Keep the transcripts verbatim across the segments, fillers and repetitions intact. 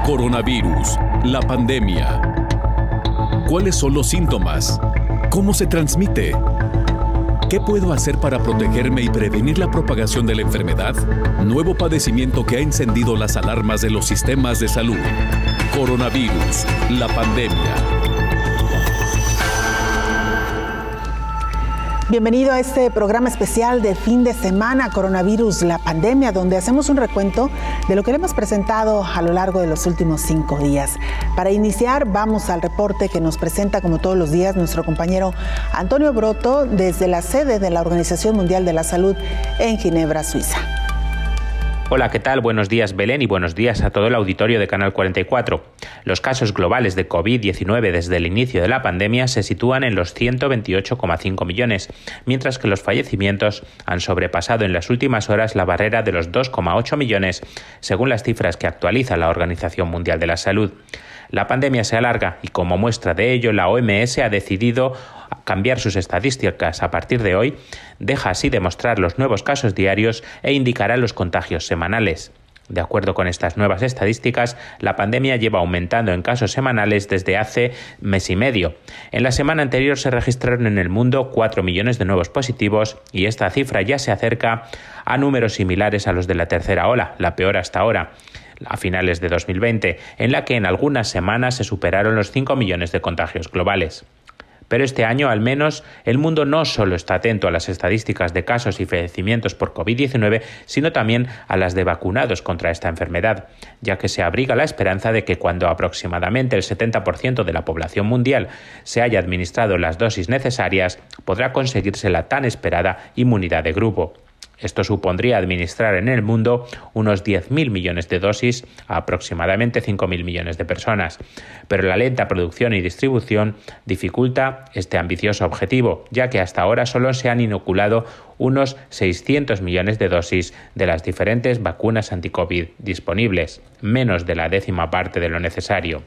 Coronavirus, la pandemia. ¿Cuáles son los síntomas? ¿Cómo se transmite? ¿Qué puedo hacer para protegerme y prevenir la propagación de la enfermedad? Nuevo padecimiento que ha encendido las alarmas de los sistemas de salud. Coronavirus, la pandemia. Bienvenido a este programa especial de fin de semana, Coronavirus, la pandemia, donde hacemos un recuento de lo que le hemos presentado a lo largo de los últimos cinco días. Para iniciar, vamos al reporte que nos presenta, como todos los días, nuestro compañero Antonio Broto, desde la sede de la Organización Mundial de la Salud en Ginebra, Suiza. Hola, ¿qué tal? Buenos días, Belén, y buenos días a todo el auditorio de Canal cuarenta y cuatro. Los casos globales de COVID diecinueve desde el inicio de la pandemia se sitúan en los ciento veintiocho coma cinco millones, mientras que los fallecimientos han sobrepasado en las últimas horas la barrera de los dos coma ocho millones, según las cifras que actualiza la Organización Mundial de la Salud. La pandemia se alarga y, como muestra de ello, la O M S ha decidido cambiar sus estadísticas a partir de hoy, deja así de mostrar los nuevos casos diarios e indicará los contagios semanales. De acuerdo con estas nuevas estadísticas, la pandemia lleva aumentando en casos semanales desde hace mes y medio. En la semana anterior se registraron en el mundo cuatro millones de nuevos positivos y esta cifra ya se acerca a números similares a los de la tercera ola, la peor hasta ahora, a finales de dos mil veinte, en la que en algunas semanas se superaron los cinco millones de contagios globales. Pero este año, al menos, el mundo no solo está atento a las estadísticas de casos y fallecimientos por COVID diecinueve, sino también a las de vacunados contra esta enfermedad, ya que se abriga la esperanza de que cuando aproximadamente el setenta por ciento de la población mundial se haya administrado las dosis necesarias, podrá conseguirse la tan esperada inmunidad de grupo. Esto supondría administrar en el mundo unos diez mil millones de dosis a aproximadamente cinco mil millones de personas. Pero la lenta producción y distribución dificulta este ambicioso objetivo, ya que hasta ahora solo se han inoculado unos seiscientos millones de dosis de las diferentes vacunas anti-COVID disponibles, menos de la décima parte de lo necesario.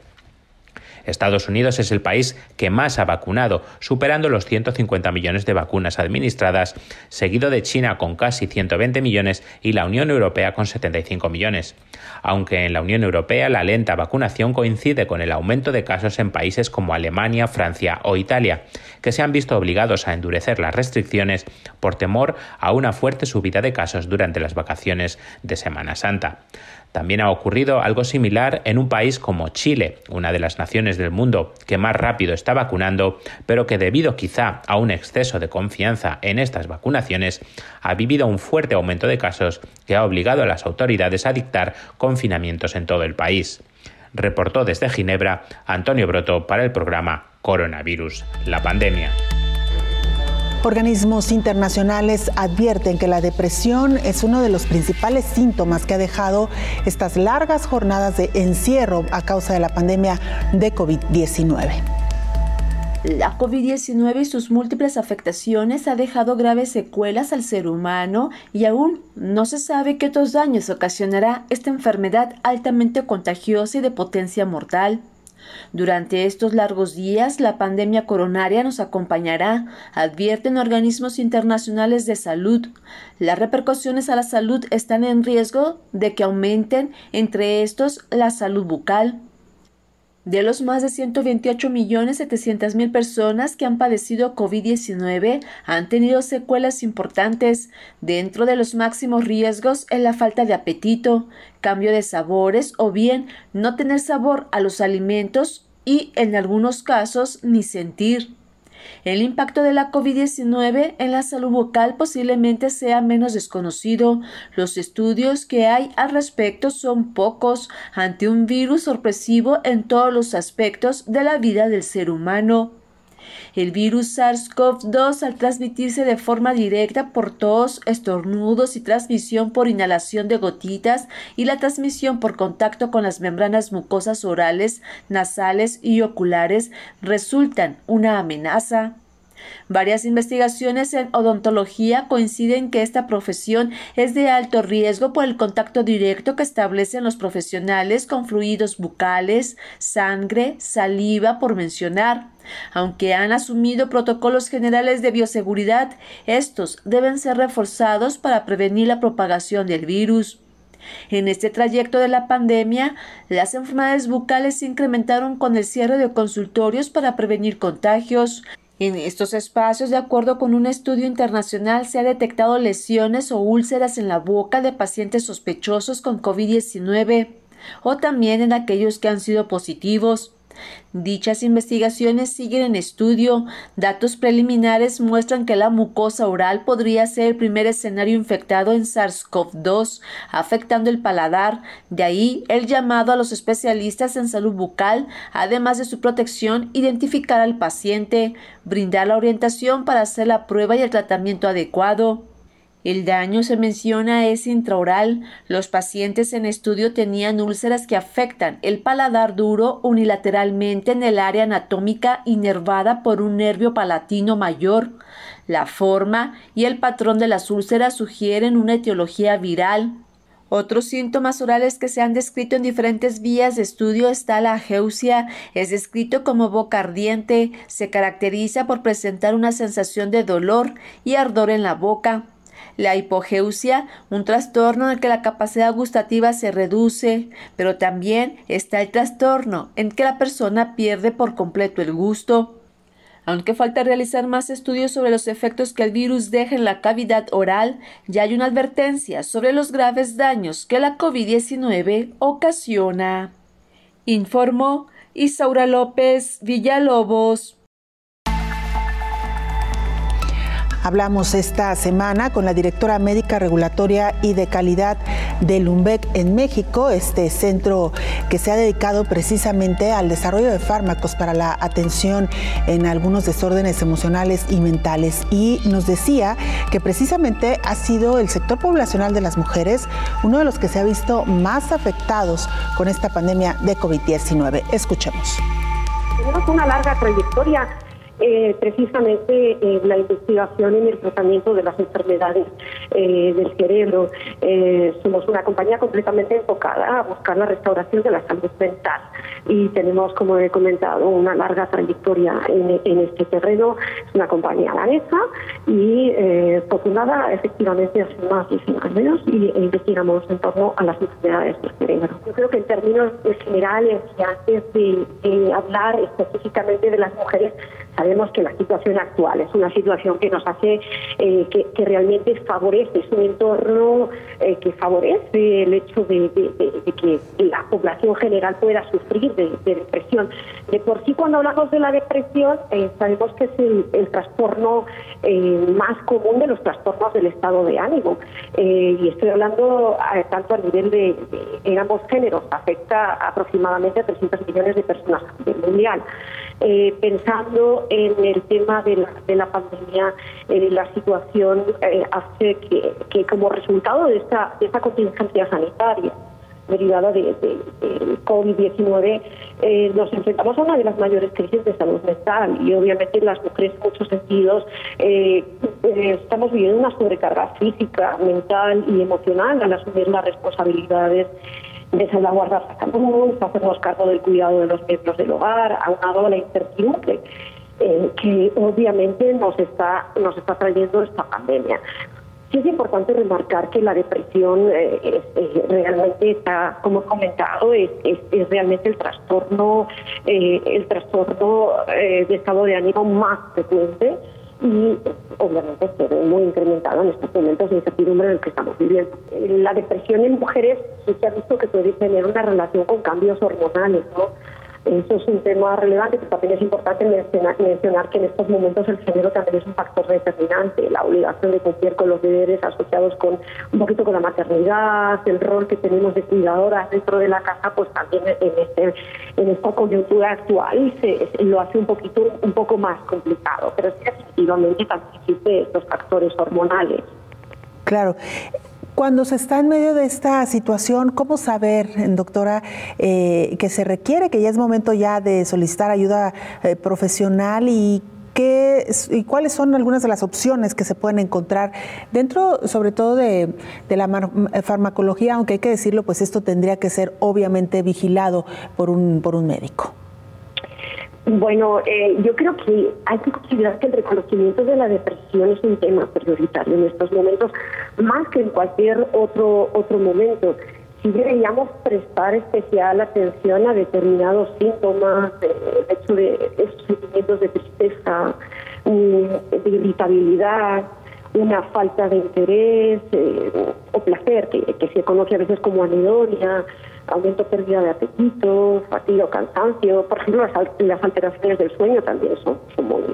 Estados Unidos es el país que más ha vacunado, superando los ciento cincuenta millones de vacunas administradas, seguido de China con casi ciento veinte millones y la Unión Europea con setenta y cinco millones. Aunque en la Unión Europea la lenta vacunación coincide con el aumento de casos en países como Alemania, Francia o Italia, que se han visto obligados a endurecer las restricciones por temor a una fuerte subida de casos durante las vacaciones de Semana Santa. También ha ocurrido algo similar en un país como Chile, una de las naciones del mundo que más rápido está vacunando, pero que debido quizá a un exceso de confianza en estas vacunaciones, ha vivido un fuerte aumento de casos que ha obligado a las autoridades a dictar confinamientos en todo el país. Reportó desde Ginebra Antonio Broto para el programa Coronavirus, la pandemia. Organismos internacionales advierten que la depresión es uno de los principales síntomas que ha dejado estas largas jornadas de encierro a causa de la pandemia de COVID diecinueve. La COVID diecinueve y sus múltiples afectaciones ha dejado graves secuelas al ser humano y aún no se sabe qué otros daños ocasionará esta enfermedad altamente contagiosa y de potencia mortal. Durante estos largos días, la pandemia coronaria nos acompañará, advierten organismos internacionales de salud. Las repercusiones a la salud están en riesgo de que aumenten, entre estos, la salud bucal. De los más de ciento veintiocho millones setecientas mil personas que han padecido COVID diecinueve, han tenido secuelas importantes. Dentro de los máximos riesgos es la falta de apetito, cambio de sabores o bien no tener sabor a los alimentos y, en algunos casos, ni sentir. El impacto de la COVID diecinueve en la salud bucal posiblemente sea menos desconocido. Los estudios que hay al respecto son pocos ante un virus sorpresivo en todos los aspectos de la vida del ser humano. El virus SARS-CoV dos, al transmitirse de forma directa por tos, estornudos y transmisión por inhalación de gotitas y la transmisión por contacto con las membranas mucosas orales, nasales y oculares, resultan una amenaza. Varias investigaciones en odontología coinciden que esta profesión es de alto riesgo por el contacto directo que establecen los profesionales con fluidos bucales, sangre, saliva, por mencionar. Aunque han asumido protocolos generales de bioseguridad, estos deben ser reforzados para prevenir la propagación del virus. En este trayecto de la pandemia, las enfermedades bucales se incrementaron con el cierre de consultorios para prevenir contagios. En estos espacios, de acuerdo con un estudio internacional, se ha detectado lesiones o úlceras en la boca de pacientes sospechosos con COVID diecinueve o también en aquellos que han sido positivos. Dichas investigaciones siguen en estudio. Datos preliminares muestran que la mucosa oral podría ser el primer escenario infectado en SARS CoV dos, afectando el paladar. De ahí el llamado a los especialistas en salud bucal, además de su protección, identificar al paciente, brindar la orientación para hacer la prueba y el tratamiento adecuado. El daño, se menciona, es intraoral. Los pacientes en estudio tenían úlceras que afectan el paladar duro unilateralmente en el área anatómica inervada por un nervio palatino mayor. La forma y el patrón de las úlceras sugieren una etiología viral. Otros síntomas orales que se han descrito en diferentes vías de estudio está la ageusia. Es descrito como boca ardiente. Se caracteriza por presentar una sensación de dolor y ardor en la boca. La hipogeusia, un trastorno en el que la capacidad gustativa se reduce, pero también está el trastorno en que la persona pierde por completo el gusto. Aunque falta realizar más estudios sobre los efectos que el virus deja en la cavidad oral, ya hay una advertencia sobre los graves daños que la COVID diecinueve ocasiona. Informó Isaura López Villalobos. Hablamos esta semana con la directora médica regulatoria y de calidad de Lundbeck en México, este centro que se ha dedicado precisamente al desarrollo de fármacos para la atención en algunos desórdenes emocionales y mentales. Y nos decía que precisamente ha sido el sector poblacional de las mujeres uno de los que se ha visto más afectados con esta pandemia de COVID diecinueve. Escuchemos. Tenemos una larga trayectoria Eh, precisamente eh, la investigación en el tratamiento de las enfermedades eh, del cerebro. Eh, somos una compañía completamente enfocada a buscar la restauración de la salud mental y tenemos, como he comentado, una larga trayectoria en, en este terreno. Es una compañía danesa y eh, formada efectivamente hace más de cien años y e investigamos en torno a las enfermedades del cerebro. Yo creo que en términos generales, y antes de, de hablar específicamente de las mujeres, sabemos que la situación actual es una situación que nos hace, eh, que, que realmente favorece, es un entorno eh, que favorece el hecho de, de, de, de que la población general pueda sufrir de, de depresión. De por sí, cuando hablamos de la depresión, eh, sabemos que es el, el trastorno eh, más común de los trastornos del estado de ánimo. Eh, y estoy hablando eh, tanto a nivel de, de en ambos géneros, afecta aproximadamente a trescientos millones de personas a nivel mundial. Eh, pensando en el tema de la, de la pandemia, eh, la situación eh, hace que, que como resultado de esta, de esta contingencia sanitaria derivada de, de, de COVID diecinueve, eh, nos enfrentamos a una de las mayores crisis de salud mental y obviamente las mujeres en muchos sentidos eh, eh, estamos viviendo una sobrecarga física, mental y emocional al asumir las responsabilidades de salvaguardar la salud, hacernos cargo del cuidado de los miembros del hogar, aunado a la incertidumbre eh, que obviamente nos está nos está trayendo esta pandemia. Sí es importante remarcar que la depresión eh, es, eh, realmente está, como he comentado, es, es, es realmente el trastorno eh, el trastorno eh, de estado de ánimo más frecuente y obviamente se ve muy incrementado en estos momentos de incertidumbre en el que estamos viviendo. La depresión en mujeres sí se ha visto que puede tener una relación con cambios hormonales, ¿no? Eso es un tema relevante, pero también es importante mencionar, mencionar que en estos momentos el género también es un factor determinante, la obligación de cumplir con los deberes asociados con un poquito con la maternidad, el rol que tenemos de cuidadoras dentro de la casa, pues también en este en esta coyuntura actual se, se lo hace un poquito un poco más complicado, pero sí efectivamente también existen estos factores hormonales. Claro. Cuando se está en medio de esta situación, ¿cómo saber, doctora, eh, que se requiere, que ya es momento ya de solicitar ayuda eh, profesional y qué y cuáles son algunas de las opciones que se pueden encontrar dentro, sobre todo de, de la farmacología, aunque hay que decirlo, pues esto tendría que ser obviamente vigilado por un por un médico? Bueno, eh, yo creo que hay que considerar que el reconocimiento de la depresión es un tema prioritario en estos momentos, más que en cualquier otro otro momento. sí deberíamos prestar especial atención a determinados síntomas, el hecho de esos sentimientos de tristeza, de irritabilidad, una falta de interés eh, o placer, que, que se conoce a veces como anedonia, aumento o pérdida de apetito, fatiga o cansancio. Por ejemplo, las, las alteraciones del sueño también son, son muy,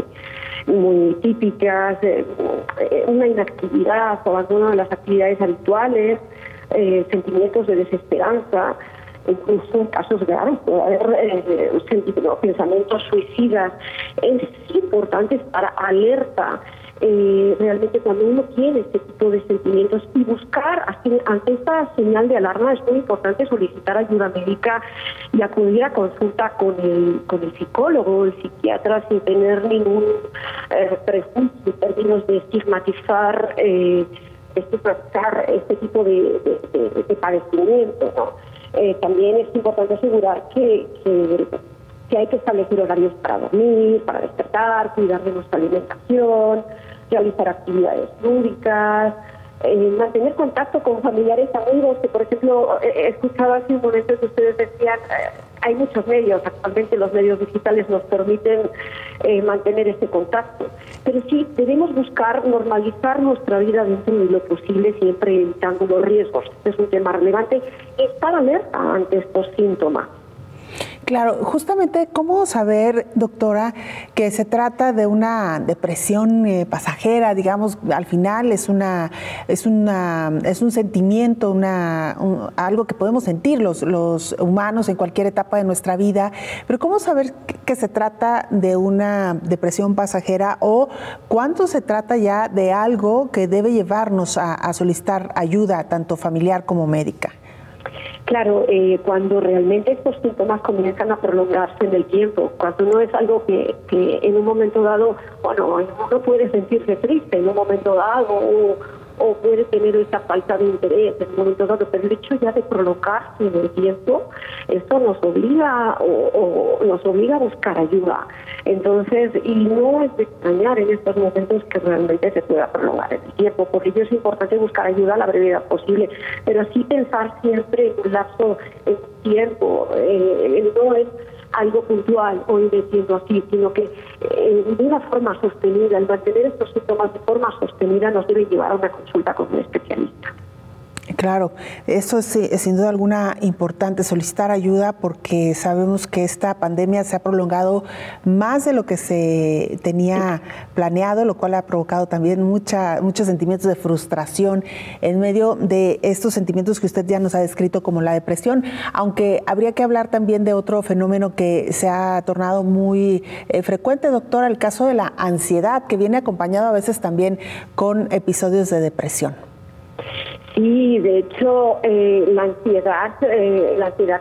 muy típicas, eh, una inactividad o abandono de las actividades habituales, eh, sentimientos de desesperanza. Incluso en casos graves puede haber eh, sentimientos, pensamientos suicidas. Es importante estar alerta eh, realmente cuando uno tiene este tipo de sentimientos y buscar, así, ante esta señal de alarma es muy importante solicitar ayuda médica y acudir a consulta con el, con el psicólogo o el psiquiatra sin tener ningún eh, prejuicio en términos de estigmatizar, eh, estigmatizar este tipo de, de, de, de padecimiento, ¿no? Eh, también es importante asegurar que, que, que hay que establecer horarios para dormir, para despertar, cuidar de nuestra alimentación, realizar actividades lúdicas, eh, mantener contacto con familiares, amigos, que por ejemplo, he escuchado hace un momento que ustedes decían, eh, hay muchos medios, actualmente los medios digitales nos permiten eh, mantener este contacto, pero sí debemos buscar normalizar nuestra vida dentro de lo posible, siempre evitando los riesgos. Este es un tema relevante y estar alerta ante estos síntomas. Claro, justamente, ¿cómo saber, doctora, que se trata de una depresión eh, pasajera? Digamos, al final es una, es una, es un sentimiento, una, un, algo que podemos sentir los, los humanos en cualquier etapa de nuestra vida. Pero ¿cómo saber que, que se trata de una depresión pasajera o cuánto se trata ya de algo que debe llevarnos a, a solicitar ayuda, tanto familiar como médica? Claro, eh, cuando realmente estos síntomas comienzan a prolongarse en el tiempo, cuando no es algo que, que en un momento dado, bueno, uno puede sentirse triste en un momento dado o, o puede tener esa falta de interés en un momento dado, pero el hecho ya de prolongarse en el tiempo, esto nos obliga o, o nos obliga a buscar ayuda. Entonces, y no es de extrañar en estos momentos que realmente se pueda prolongar en el tiempo, por ello es importante buscar ayuda a la brevedad posible, pero sí pensar siempre en un lapso de tiempo, eh, no es algo puntual o diciendo así, sino que eh, de una forma sostenida, el mantener estos síntomas de forma sostenida nos debe llevar a una consulta con un especialista. Claro, eso es, es sin duda alguna importante, solicitar ayuda, porque sabemos que esta pandemia se ha prolongado más de lo que se tenía planeado, lo cual ha provocado también mucha, muchos sentimientos de frustración en medio de estos sentimientos que usted ya nos ha descrito como la depresión, aunque habría que hablar también de otro fenómeno que se ha tornado muy eh, frecuente, doctora, el caso de la ansiedad, que viene acompañado a veces también con episodios de depresión. Sí, de hecho, eh, la ansiedad, eh, la ansiedad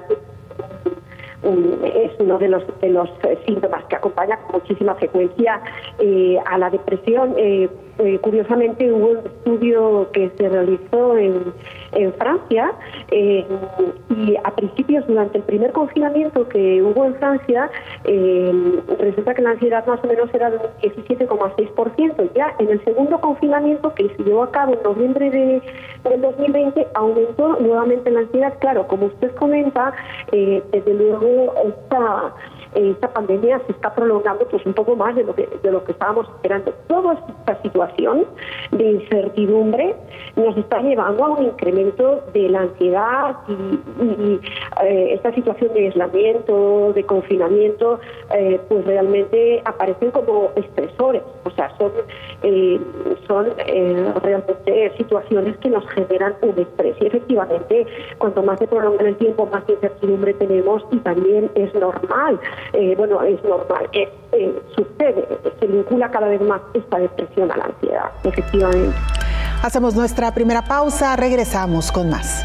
um, es uno de los de los eh, síntomas que acompaña con muchísima frecuencia eh, a la depresión. Eh, eh, curiosamente, hubo un estudio que se realizó en, en Francia eh, y a principios, durante el primer confinamiento que hubo en Francia, eh, resulta que la ansiedad más o menos era de un diecisiete coma seis por ciento. Ya en el segundo confinamiento, que se llevó a cabo en noviembre de, del dos mil veinte, aumentó nuevamente la ansiedad. Claro, como usted comenta, eh, desde luego esta... esta pandemia se está prolongando pues un poco más de lo que de lo que estábamos esperando. Toda esta situación de incertidumbre nos está llevando a un incremento de la ansiedad y, y eh, esta situación de aislamiento, de confinamiento, eh, pues realmente aparecen como estresores. O sea, son eh, son eh, realmente situaciones que nos generan un estrés. Y efectivamente, cuanto más se prolonga el tiempo, más incertidumbre tenemos y también es normal. Eh, bueno, es normal, eh, eh, sucede, se vincula cada vez más esta depresión a la ansiedad, efectivamente. Hacemos nuestra primera pausa, regresamos con más.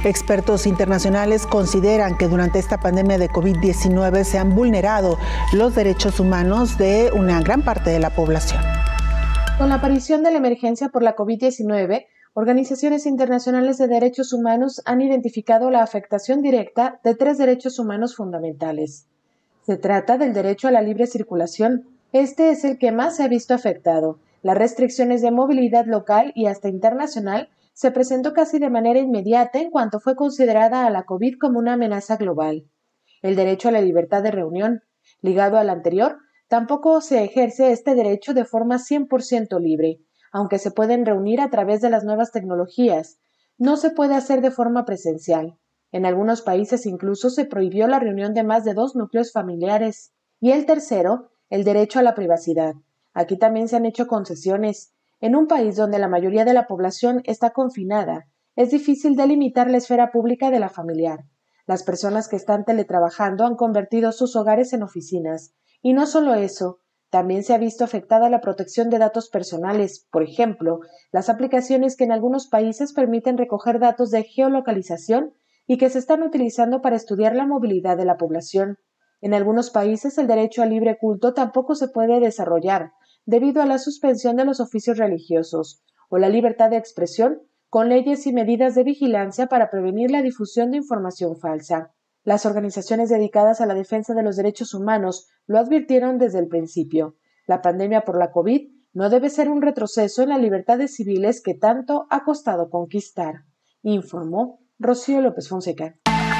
Expertos internacionales consideran que durante esta pandemia de COVID diecinueve se han vulnerado los derechos humanos de una gran parte de la población. Con la aparición de la emergencia por la COVID diecinueve, organizaciones internacionales de derechos humanos han identificado la afectación directa de tres derechos humanos fundamentales. Se trata del derecho a la libre circulación. Este es el que más se ha visto afectado. Las restricciones de movilidad local y hasta internacional se presentó casi de manera inmediata en cuanto fue considerada a la COVID como una amenaza global. El derecho a la libertad de reunión, ligado al anterior, tampoco se ejerce este derecho de forma cien por ciento libre, aunque se pueden reunir a través de las nuevas tecnologías. No se puede hacer de forma presencial. En algunos países incluso se prohibió la reunión de más de dos núcleos familiares. Y el tercero, el derecho a la privacidad. Aquí también se han hecho concesiones. En un país donde la mayoría de la población está confinada, es difícil delimitar la esfera pública de la familiar. Las personas que están teletrabajando han convertido sus hogares en oficinas. Y no solo eso, también se ha visto afectada la protección de datos personales. Por ejemplo, las aplicaciones que en algunos países permiten recoger datos de geolocalización y que se están utilizando para estudiar la movilidad de la población. En algunos países el derecho al libre culto tampoco se puede desarrollar, debido a la suspensión de los oficios religiosos, o la libertad de expresión, con leyes y medidas de vigilancia para prevenir la difusión de información falsa. Las organizaciones dedicadas a la defensa de los derechos humanos lo advirtieron desde el principio. La pandemia por la COVID no debe ser un retroceso en las libertades civiles que tanto ha costado conquistar, informó Rocío López Fonseca.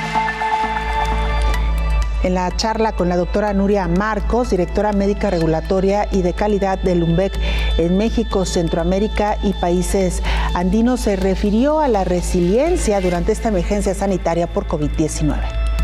En la charla con la doctora Nuria Marcos, directora médica regulatoria y de calidad del LUMBEC en México, Centroamérica y países andinos, se refirió a la resiliencia durante esta emergencia sanitaria por COVID diecinueve.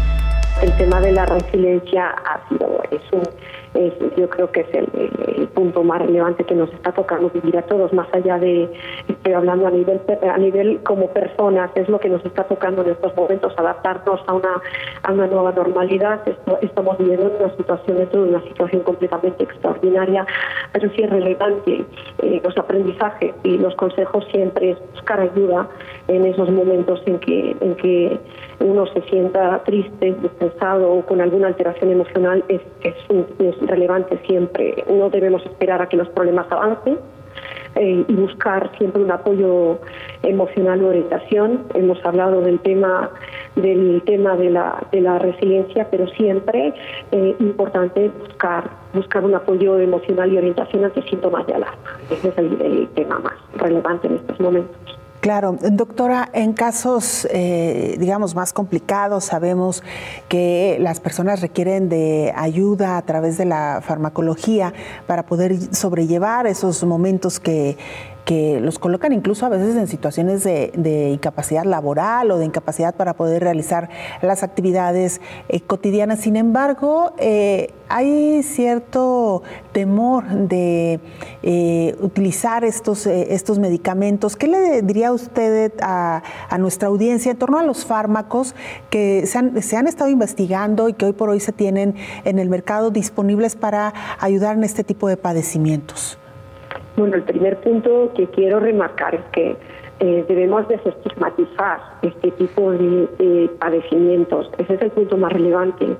El tema de la resiliencia ha sido, es un, es, yo creo que es el, el, el punto más relevante que nos está tocando vivir a todos, más allá de, estoy hablando a nivel a nivel como personas, es lo que nos está tocando en estos momentos, adaptarnos a una a una nueva normalidad. Esto, estamos viviendo una situación dentro de una situación completamente extraordinaria, pero sí es relevante eh, los aprendizajes y los consejos siempre es buscar ayuda en esos momentos en que en que uno se sienta triste, estresado o con alguna alteración emocional. Es, es, es relevante siempre. No debemos esperar a que los problemas avancen eh, y buscar siempre un apoyo emocional o orientación. Hemos hablado del tema del tema de la de la resiliencia, pero siempre eh, importante buscar buscar un apoyo emocional y orientación ante síntomas de alarma. Ese es el, el tema más relevante en estos momentos. Claro, doctora, en casos, eh, digamos, más complicados, sabemos que las personas requieren de ayuda a través de la farmacología para poder sobrellevar esos momentos que, que los colocan incluso a veces en situaciones de, de incapacidad laboral o de incapacidad para poder realizar las actividades eh, cotidianas. Sin embargo, eh, hay cierto temor de eh, utilizar estos, eh, estos medicamentos. ¿Qué le diría usted a, a nuestra audiencia en torno a los fármacos que se han, se han estado investigando y que hoy por hoy se tienen en el mercado disponibles para ayudar en este tipo de padecimientos? Bueno, el primer punto que quiero remarcar es que eh, debemos desestigmatizar este tipo de, de padecimientos. Ese es el punto más relevante.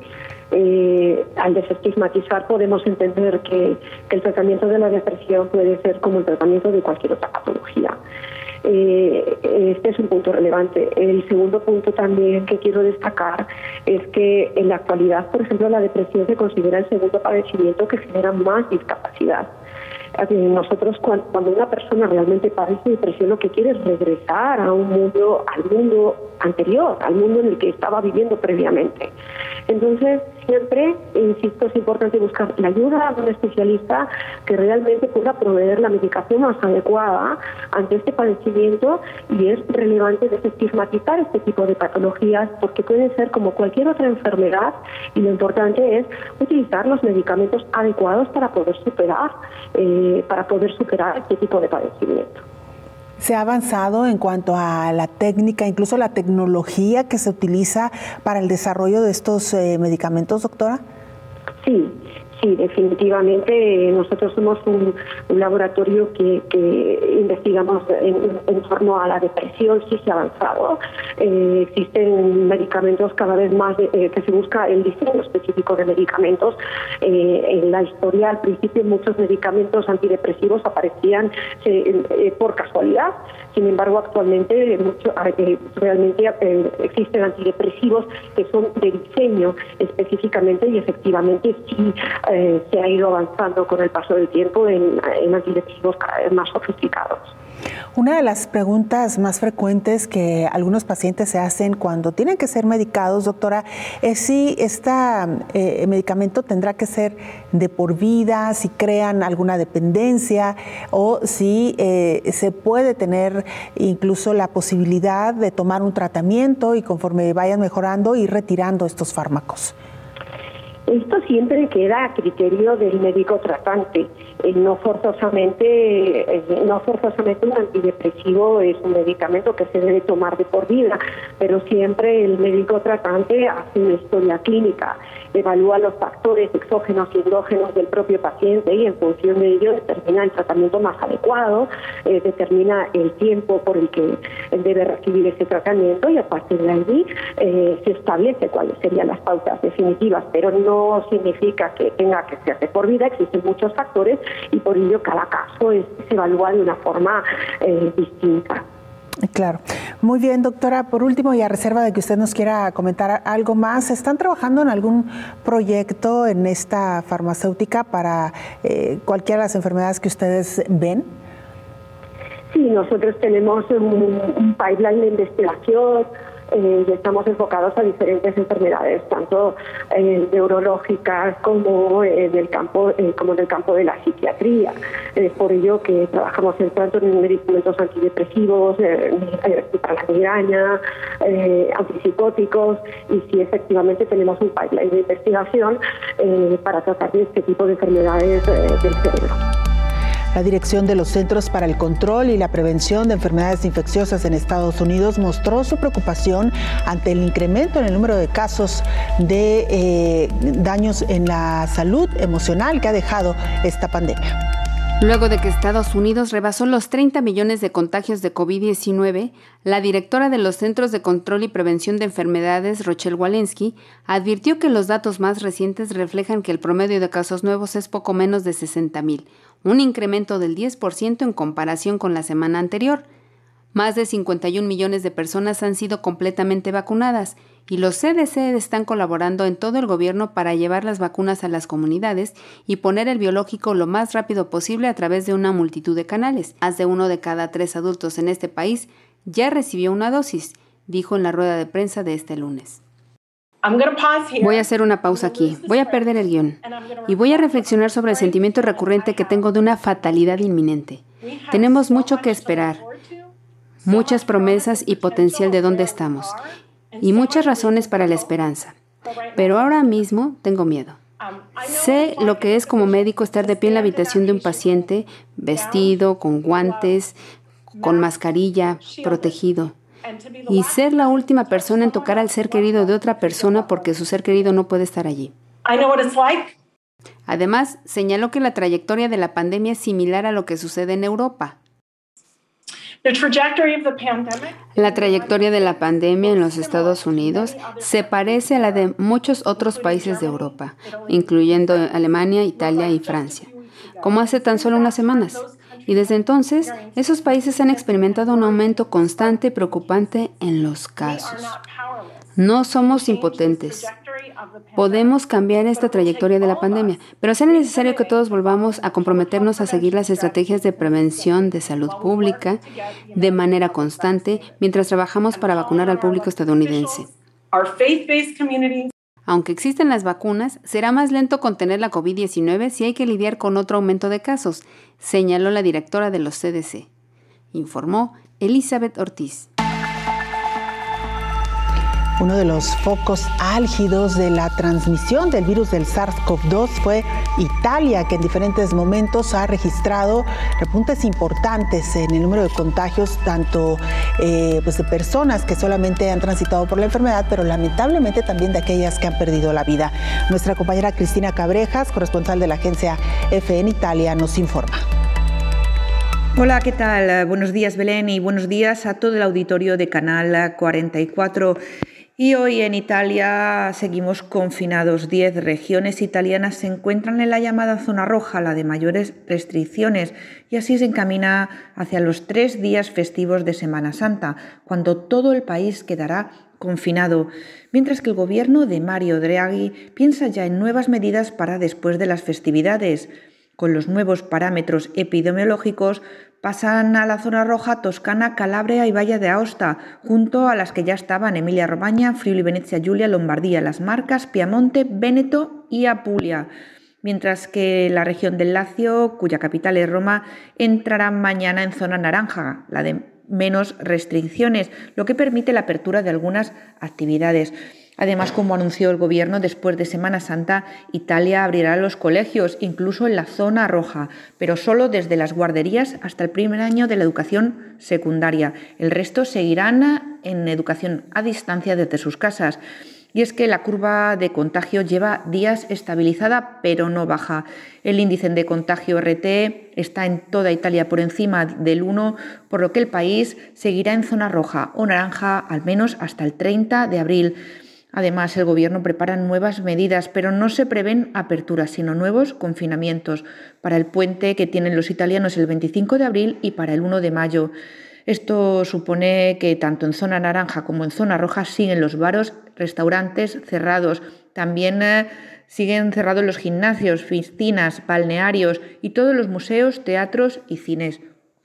Eh, al desestigmatizar podemos entender que, que el tratamiento de la depresión puede ser como el tratamiento de cualquier otra patología. Eh, este es un punto relevante. El segundo punto también que quiero destacar es que en la actualidad, por ejemplo, la depresión se considera el segundo padecimiento que genera más discapacidad. Nosotros, cuando una persona realmente padece depresión, lo que quiere es regresar a un mundo, al mundo anterior, al mundo en el que estaba viviendo previamente. Entonces, siempre, insisto, es importante buscar la ayuda de un especialista que realmente pueda proveer la medicación más adecuada ante este padecimiento, y es relevante desestigmatizar este tipo de patologías porque pueden ser como cualquier otra enfermedad, y lo importante es utilizar los medicamentos adecuados para poder superar eh, para poder superar este tipo de padecimiento. ¿Se ha avanzado en cuanto a la técnica, incluso la tecnología que se utiliza para el desarrollo de estos eh, medicamentos, doctora? Sí, Sí, definitivamente nosotros somos un, un laboratorio que, que investigamos en, en torno a la depresión, sí se ha avanzado. Eh, existen medicamentos cada vez más de, eh, que se busca el diseño específico de medicamentos. Eh, en la historia, al principio, muchos medicamentos antidepresivos aparecían eh, eh, por casualidad. Sin embargo, actualmente mucho, eh, realmente eh, existen antidepresivos que son de diseño específicamente y efectivamente sí eh, se ha ido avanzando con el paso del tiempo en, en antidepresivos cada vez más sofisticados. Una de las preguntas más frecuentes que algunos pacientes se hacen cuando tienen que ser medicados, doctora, es si este eh, medicamento tendrá que ser de por vida, si crean alguna dependencia o si eh, se puede tener incluso la posibilidad de tomar un tratamiento y conforme vayan mejorando ir retirando estos fármacos. Esto siempre queda a criterio del médico tratante. Eh, no forzosamente, eh, no forzosamente un antidepresivo es un medicamento que se debe tomar de por vida, pero siempre el médico tratante hace una historia clínica, evalúa los factores exógenos y endógenos del propio paciente y en función de ello determina el tratamiento más adecuado, eh, determina el tiempo por el que debe recibir ese tratamiento y a partir de allí eh, se establece cuáles serían las pautas definitivas, pero no No significa que tenga que ser de por vida, existen muchos factores y por ello cada caso es, se evalúa de una forma eh, distinta. Claro. Muy bien, doctora. Por último, y a reserva de que usted nos quiera comentar algo más, ¿están trabajando en algún proyecto en esta farmacéutica para eh, cualquiera de las enfermedades que ustedes ven? Sí, nosotros tenemos un, un pipeline de investigación. Eh, estamos enfocados a diferentes enfermedades, tanto eh, neurológicas como en el campo eh, como en el campo de la psiquiatría. Es por ello que trabajamos en tanto en medicamentos antidepresivos, eh, para la migraña, eh, antipsicóticos, y sí, efectivamente tenemos un pipeline de investigación eh, para tratar de este tipo de enfermedades eh, del cerebro. La Dirección de los Centros para el Control y la Prevención de Enfermedades Infecciosas en Estados Unidos mostró su preocupación ante el incremento en el número de casos de eh, daños en la salud emocional que ha dejado esta pandemia. Luego de que Estados Unidos rebasó los treinta millones de contagios de COVID diecinueve, la directora de los Centros de Control y Prevención de Enfermedades, Rochelle Walensky, advirtió que los datos más recientes reflejan que el promedio de casos nuevos es poco menos de sesenta mil, un incremento del diez por ciento en comparación con la semana anterior. Más de cincuenta y un millones de personas han sido completamente vacunadas y los C D C están colaborando en todo el gobierno para llevar las vacunas a las comunidades y poner el biológico lo más rápido posible a través de una multitud de canales. Más de uno de cada tres adultos en este país ya recibió una dosis, dijo en la rueda de prensa de este lunes. Voy a hacer una pausa aquí, voy a perder el guión y voy a reflexionar sobre el sentimiento recurrente que tengo de una fatalidad inminente. Tenemos mucho que esperar, muchas promesas y potencial de dónde estamos, y muchas razones para la esperanza. Pero ahora mismo tengo miedo. Sé lo que es como médico estar de pie en la habitación de un paciente, vestido, con guantes, con mascarilla, protegido. Y ser la última persona en tocar al ser querido de otra persona porque su ser querido no puede estar allí. Además, señaló que la trayectoria de la pandemia es similar a lo que sucede en Europa. La trayectoria de la pandemia en los Estados Unidos se parece a la de muchos otros países de Europa, incluyendo Alemania, Italia y Francia, como hace tan solo unas semanas. Y desde entonces, esos países han experimentado un aumento constante y preocupante en los casos. No somos impotentes. Podemos cambiar esta trayectoria de la pandemia, pero será necesario que todos volvamos a comprometernos a seguir las estrategias de prevención de salud pública de manera constante mientras trabajamos para vacunar al público estadounidense. Aunque existen las vacunas, será más lento contener la COVID diecinueve si hay que lidiar con otro aumento de casos, señaló la directora de los C D C. Informó Elizabeth Ortiz. Uno de los focos álgidos de la transmisión del virus del SARS-CoV dos fue Italia, que en diferentes momentos ha registrado repuntes importantes en el número de contagios, tanto eh, pues de personas que solamente han transitado por la enfermedad, pero lamentablemente también de aquellas que han perdido la vida. Nuestra compañera Cristina Cabrejas, corresponsal de la agencia EFE en Italia, nos informa. Hola, ¿qué tal? Buenos días, Belén, y buenos días a todo el auditorio de Canal cuarenta y cuatro. Y hoy en Italia seguimos confinados. Diez regiones italianas se encuentran en la llamada zona roja, la de mayores restricciones, y así se encamina hacia los tres días festivos de Semana Santa, cuando todo el país quedará confinado, mientras que el gobierno de Mario Draghi piensa ya en nuevas medidas para después de las festividades. Con los nuevos parámetros epidemiológicos pasan a la zona roja Toscana, Calabria y Valle de Aosta, junto a las que ya estaban Emilia-Romagna, Friuli, Venezia Giulia, Lombardía, Las Marcas, Piamonte, Véneto y Apulia. Mientras que la región del Lacio, cuya capital es Roma, entrará mañana en zona naranja, la de menos restricciones, lo que permite la apertura de algunas actividades. Además, como anunció el gobierno, después de Semana Santa, Italia abrirá los colegios, incluso en la zona roja, pero solo desde las guarderías hasta el primer año de la educación secundaria. El resto seguirán en educación a distancia desde sus casas. Y es que la curva de contagio lleva días estabilizada, pero no baja. El índice de contagio R T está en toda Italia por encima del uno, por lo que el país seguirá en zona roja o naranja al menos hasta el treinta de abril. Además, el gobierno prepara nuevas medidas, pero no se prevén aperturas, sino nuevos confinamientos para el puente que tienen los italianos el veinticinco de abril y para el uno de mayo. Esto supone que tanto en zona naranja como en zona roja siguen los bares, restaurantes cerrados. También eh, siguen cerrados los gimnasios, piscinas, balnearios y todos los museos, teatros y cines.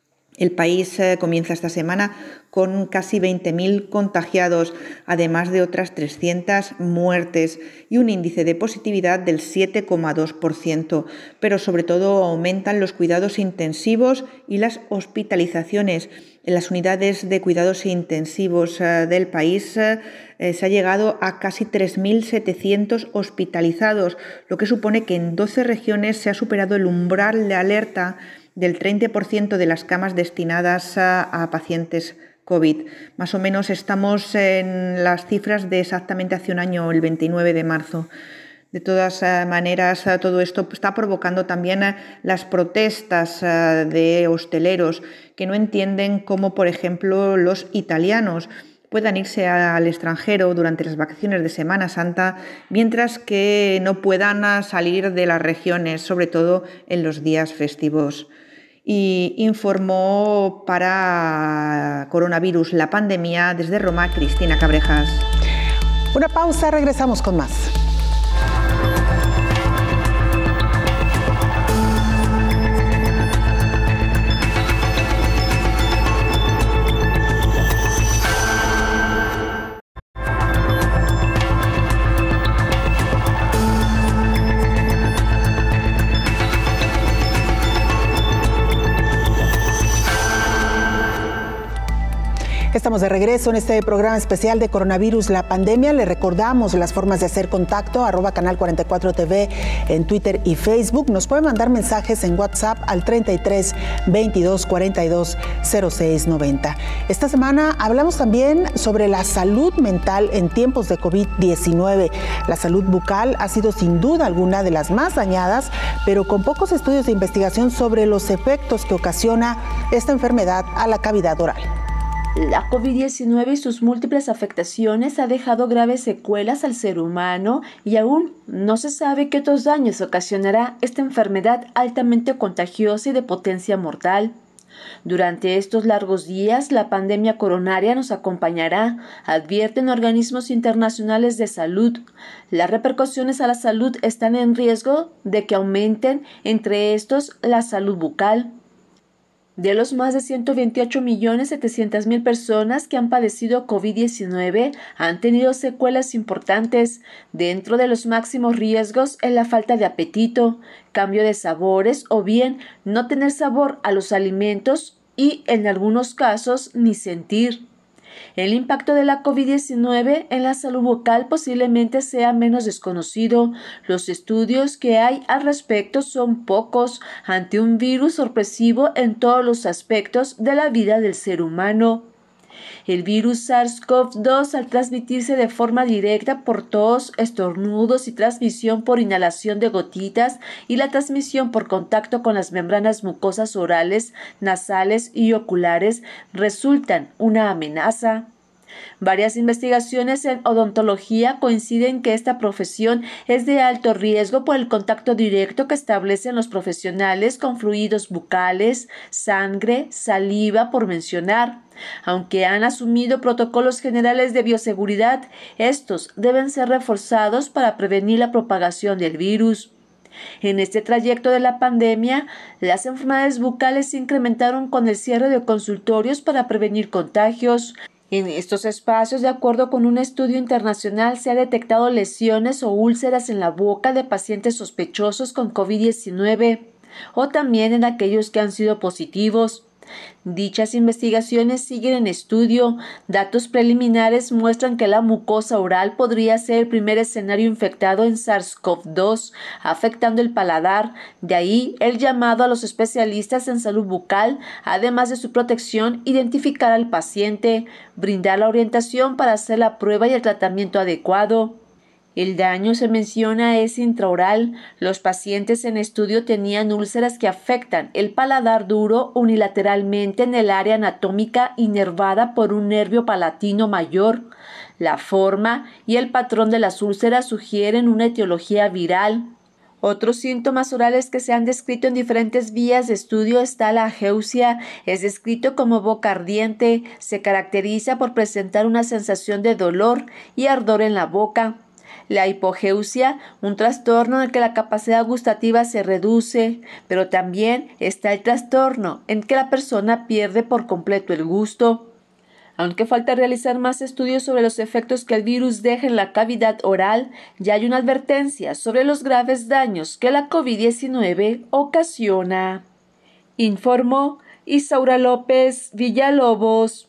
El país eh, comienza esta semana con casi veinte mil contagiados, además de otras trescientas muertes y un índice de positividad del siete coma dos por ciento. Pero sobre todo aumentan los cuidados intensivos y las hospitalizaciones. En las unidades de cuidados intensivos eh, del país eh, se ha llegado a casi tres mil setecientos hospitalizados, lo que supone que en doce regiones se ha superado el umbral de alerta del treinta por ciento de las camas destinadas a, a pacientes COVID. Más o menos estamos en las cifras de exactamente hace un año, el veintinueve de marzo. De todas maneras, todo esto está provocando también las protestas de hosteleros que no entienden cómo, por ejemplo, los italianos puedan irse al extranjero durante las vacaciones de Semana Santa, mientras que no puedan salir de las regiones, sobre todo en los días festivos. Y informó para Coronavirus, la pandemia, desde Roma, Cristina Cabrejas. Una pausa, regresamos con más. Estamos de regreso en este programa especial de Coronavirus, la pandemia. Le recordamos las formas de hacer contacto, arroba Canal cuarenta y cuatro T V en Twitter y Facebook. Nos puede mandar mensajes en WhatsApp al treinta y tres, veintidós, cuarenta y dos, cero seis, noventa. Esta semana hablamos también sobre la salud mental en tiempos de COVID diecinueve. La salud bucal ha sido sin duda alguna de las más dañadas, pero con pocos estudios de investigación sobre los efectos que ocasiona esta enfermedad a la cavidad oral. La COVID diecinueve y sus múltiples afectaciones ha dejado graves secuelas al ser humano y aún no se sabe qué otros daños ocasionará esta enfermedad altamente contagiosa y de potencia mortal. Durante estos largos días, la pandemia coronaria nos acompañará, advierten organismos internacionales de salud. Las repercusiones a la salud están en riesgo de que aumenten, entre estos la salud bucal. De los más de ciento veintiocho millones setecientas mil personas que han padecido COVID diecinueve, han tenido secuelas importantes. Dentro de los máximos riesgos es la falta de apetito, cambio de sabores o bien no tener sabor a los alimentos y, en algunos casos, ni sentir. El impacto de la COVID diecinueve en la salud bucal posiblemente sea menos desconocido. Los estudios que hay al respecto son pocos ante un virus sorpresivo en todos los aspectos de la vida del ser humano. El virus SARS CoV dos, al transmitirse de forma directa por tos, estornudos y transmisión por inhalación de gotitas y la transmisión por contacto con las membranas mucosas orales, nasales y oculares, resultan una amenaza. Varias investigaciones en odontología coinciden que esta profesión es de alto riesgo por el contacto directo que establecen los profesionales con fluidos bucales, sangre, saliva, por mencionar. Aunque han asumido protocolos generales de bioseguridad, estos deben ser reforzados para prevenir la propagación del virus. En este trayecto de la pandemia, las enfermedades bucales se incrementaron con el cierre de consultorios para prevenir contagios. En estos espacios, de acuerdo con un estudio internacional, se han detectado lesiones o úlceras en la boca de pacientes sospechosos con COVID diecinueve o también en aquellos que han sido positivos. Dichas investigaciones siguen en estudio. Datos preliminares muestran que la mucosa oral podría ser el primer escenario infectado en SARS CoV dos, afectando el paladar. De ahí el llamado a los especialistas en salud bucal, además de su protección, identificar al paciente, brindar la orientación para hacer la prueba y el tratamiento adecuado. El daño, se menciona, es intraoral. Los pacientes en estudio tenían úlceras que afectan el paladar duro unilateralmente en el área anatómica inervada por un nervio palatino mayor. La forma y el patrón de las úlceras sugieren una etiología viral. Otros síntomas orales que se han descrito en diferentes vías de estudio está la ageusia. Es descrito como boca ardiente. Se caracteriza por presentar una sensación de dolor y ardor en la boca. La hipogeusia, un trastorno en el que la capacidad gustativa se reduce, pero también está el trastorno en que la persona pierde por completo el gusto. Aunque falta realizar más estudios sobre los efectos que el virus deja en la cavidad oral, ya hay una advertencia sobre los graves daños que la COVID diecinueve ocasiona. Informó Isaura López Villalobos.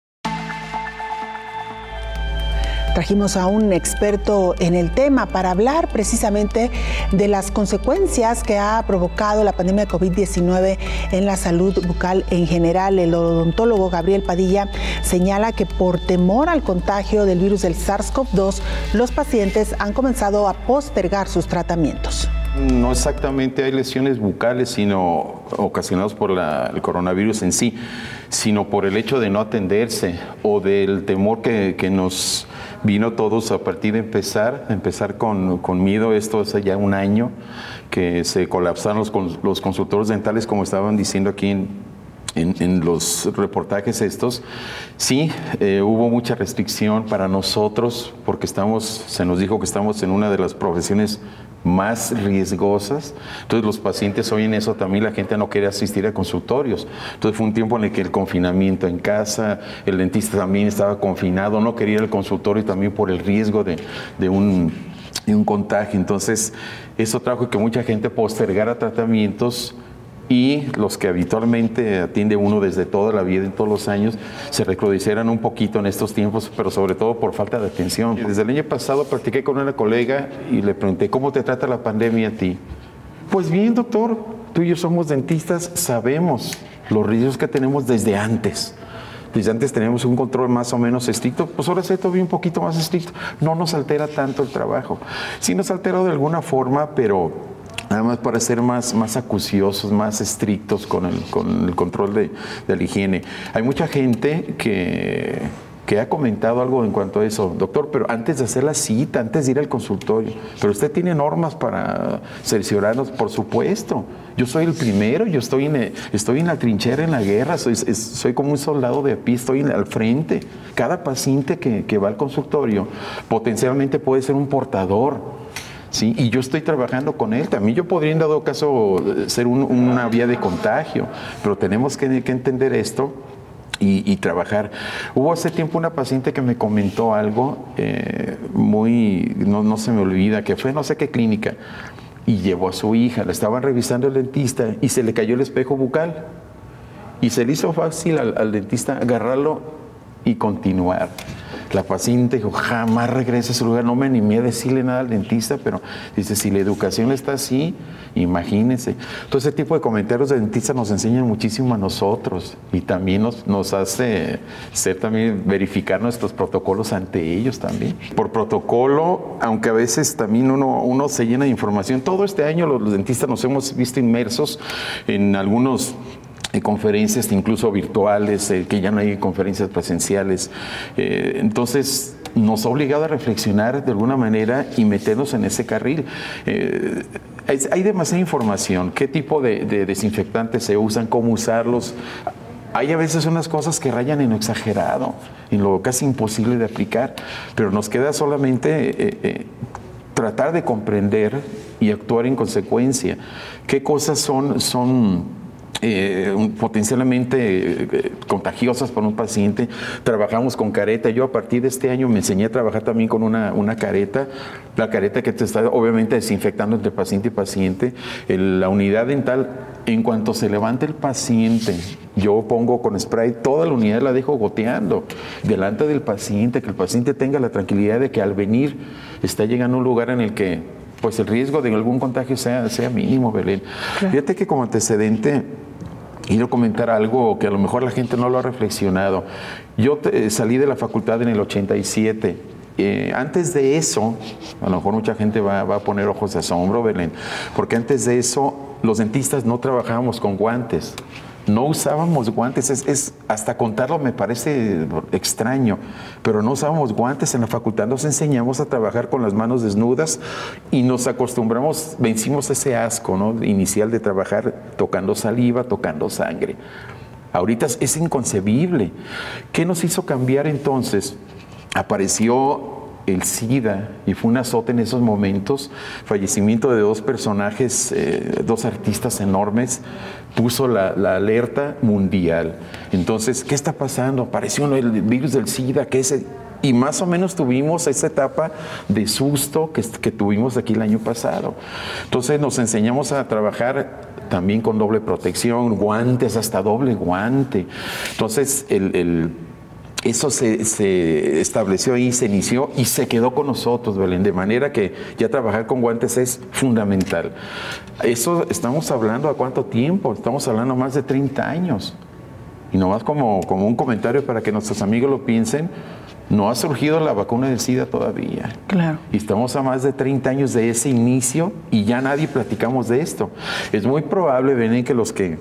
Trajimos a un experto en el tema para hablar precisamente de las consecuencias que ha provocado la pandemia de COVID diecinueve en la salud bucal en general. El odontólogo Gabriel Padilla señala que por temor al contagio del virus del SARS CoV dos, los pacientes han comenzado a postergar sus tratamientos. No exactamente hay lesiones bucales, sino ocasionadas por la, el coronavirus en sí, sino por el hecho de no atenderse o del temor que, que nos vino todos a partir de empezar, empezar con, con miedo. Esto hace ya un año que se colapsaron los, los consultorios dentales, como estaban diciendo aquí en, en, en los reportajes estos. Sí, eh, hubo mucha restricción para nosotros porque estamos, se nos dijo que estamos en una de las profesiones más riesgosas. Entonces los pacientes oyen eso también, la gente no quiere asistir a consultorios. Entonces fue un tiempo en el que el confinamiento en casa, el dentista también estaba confinado, no quería ir al consultorio también por el riesgo de, de, un, de un contagio. Entonces eso trajo que mucha gente postergara tratamientos y los que habitualmente atiende uno desde toda la vida, en todos los años, se recrudecieran un poquito en estos tiempos, pero sobre todo por falta de atención. Desde el año pasado practiqué con una colega y le pregunté, ¿cómo te trata la pandemia a ti? Pues bien, doctor, tú y yo somos dentistas, sabemos los riesgos que tenemos desde antes. Desde antes teníamos un control más o menos estricto, pues ahora se todavía un poquito más estricto. No nos altera tanto el trabajo. Sí nos altera de alguna forma, pero nada más para ser más, más acuciosos, más estrictos con el, con el control de, de la higiene. Hay mucha gente que, que ha comentado algo en cuanto a eso. Doctor, pero antes de hacer la cita, antes de ir al consultorio, pero usted tiene normas para cerciorarnos, por supuesto. Yo soy el primero, yo estoy en, estoy en la trinchera, en la guerra, soy, soy como un soldado de a pie, estoy al frente. Cada paciente que, que va al consultorio potencialmente puede ser un portador. Sí, y yo estoy trabajando con él. También yo podría, en dado caso, ser un, una vía de contagio, pero tenemos que, que entender esto y, y trabajar. Hubo hace tiempo una paciente que me comentó algo eh, muy, no, no se me olvida, que fue no sé qué clínica, y llevó a su hija, la estaban revisando el dentista y se le cayó el espejo bucal. Y se le hizo fácil al, al dentista agarrarlo y continuar. La paciente dijo, jamás regrese a su lugar, no me animé a decirle nada al dentista, pero dice, si la educación está así, imagínense. Entonces, ese tipo de comentarios de dentistas nos enseñan muchísimo a nosotros y también nos, nos hace ser también, verificar nuestros protocolos ante ellos también. Por protocolo, aunque a veces también uno, uno se llena de información, todo este año los, los dentistas nos hemos visto inmersos en algunos eh, conferencias incluso virtuales, eh, que ya no hay conferencias presenciales. Eh, entonces, nos ha obligado a reflexionar de alguna manera y meternos en ese carril. Eh, hay, hay demasiada información, qué tipo de, de desinfectantes se usan, cómo usarlos. Hay a veces unas cosas que rayan en lo exagerado, en lo casi imposible de aplicar, pero nos queda solamente eh, eh, tratar de comprender y actuar en consecuencia. ¿Qué cosas son, son Eh, potencialmente eh, contagiosas para un paciente? Trabajamos con careta. Yo a partir de este año me enseñé a trabajar también con una, una careta, la careta que te está obviamente desinfectando entre paciente y paciente. El, la unidad dental, en cuanto se levante el paciente, yo pongo con spray, toda la unidad la dejo goteando delante del paciente, que el paciente tenga la tranquilidad de que al venir está llegando a un lugar en el que pues el riesgo de algún contagio sea, sea mínimo, Belén. Claro. Fíjate que como antecedente quiero comentar algo que a lo mejor la gente no lo ha reflexionado. Yo te, salí de la facultad en el ochenta y siete. Eh, antes de eso, a lo mejor mucha gente va, va a poner ojos de asombro, Belén, porque antes de eso los dentistas no trabajábamos con guantes. No usábamos guantes, es, es, hasta contarlo me parece extraño, pero no usábamos guantes en la facultad, nos enseñamos a trabajar con las manos desnudas y nos acostumbramos, vencimos ese asco, ¿no?, inicial de trabajar tocando saliva, tocando sangre. Ahorita es inconcebible. ¿Qué nos hizo cambiar entonces? Apareció el SIDA y fue un azote en esos momentos. Fallecimiento de dos personajes, eh, dos artistas enormes, puso la, la alerta mundial. Entonces, ¿qué está pasando? Apareció el virus del SIDA, que ese, y más o menos tuvimos esa etapa de susto que, que tuvimos aquí el año pasado. Entonces nos enseñamos a trabajar también con doble protección, guantes, hasta doble guante. Entonces, el, el Eso se, se estableció ahí, se inició y se quedó con nosotros, Belén, de manera que ya trabajar con guantes es fundamental. Eso estamos hablando a cuánto tiempo, estamos hablando más de treinta años. Y nomás como, como un comentario para que nuestros amigos lo piensen, no ha surgido la vacuna del SIDA todavía. Claro. Y estamos a más de treinta años de ese inicio y ya nadie platicamos de esto. Es muy probable, Belén, que los que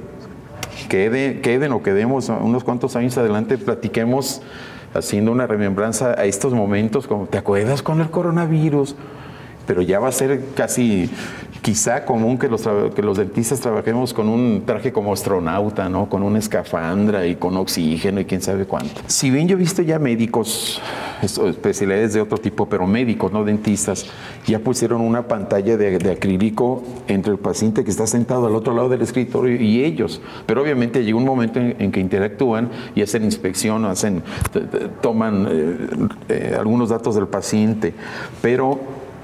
Quede, queden o quedemos unos cuantos años adelante, platiquemos haciendo una remembranza a estos momentos, como ¿te acuerdas con el coronavirus? Pero ya va a ser casi, quizá común que los, que los dentistas trabajemos con un traje como astronauta, ¿no?, con una escafandra y con oxígeno y quién sabe cuánto. Si bien yo he visto ya médicos, especialidades de otro tipo, pero médicos, no dentistas, ya pusieron una pantalla de, de acrílico entre el paciente que está sentado al otro lado del escritorio y ellos. Pero obviamente llega un momento en, en que interactúan y hacen inspección, hacen, toman eh, eh, algunos datos del paciente, pero